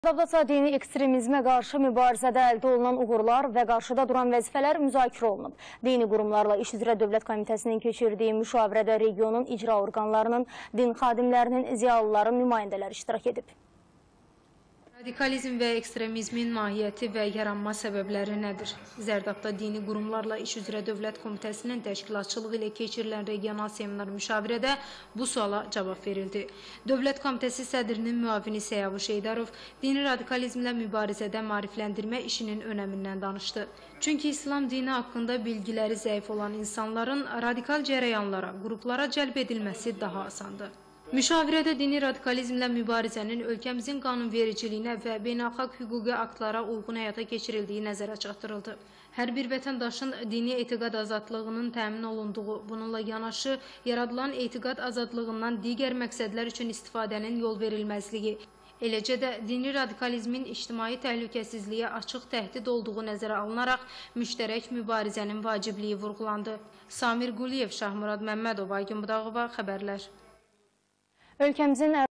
Davlatsa dini ekstremizmə qarşı mübarizədə əldə olunan uğurlar və qarşıda duran vəzifələr müzakirə olunub. Dini qurumlarla İş üzrə Dövlət Komitəsinin keçirdiyi müşavirədə regionun icra orqanlarının, din xadimlərinin, ziyalıların nümayəndələri iştirak edib. Radikalizm və ekstremizmin mahiyyəti və yaranma səbəbləri nədir? Zərdabda dini qurumlarla İş üzrə Dövlət Komitəsinin təşkilatçılığı ilə keçirilən regional seminar müşavirədə bu suala cavab verildi. Dövlət Komitəsi sədrinin müavini Səyavuş Eydarov dini radikalizmlə mübarizədə maarifləndirmə işinin önəmindən danışdı. Çünki İslam dini haqqında bilgiləri zəif olan insanların radikal cərəyanlara, qruplara cəlb edilməsi daha asandır. Müşavirədə dini radikalizmlə mübarizənin ölkəmizin qanunvericiliyinə və beynəlxalq hüquqi aktlara uyğun həyata keçirildiyi nəzərə çatdırıldı. Hər bir vətəndaşın dini etiqad azadlığının təmin olunduğu, bununla yanaşı yaradılan etiqad azadlığından digər məqsədlər üçün istifadənin yol verilməzliyi, eləcə də dini radikalizmin ictimai təhlükəsizliyə açıq təhdid olduğu nəzərə alınaraq müştərək mübarizənin vacibliyi vurğulandı. Samir Quliyev, Şahmurad Məmmədov, Aygün Budağova, xəbərlər. Ölkəmizin